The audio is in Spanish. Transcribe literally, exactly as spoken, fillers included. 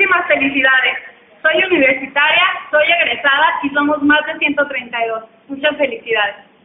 muchísimas felicidades. Soy universitaria, soy egresada y somos más de ciento treinta y dos. Muchas felicidades.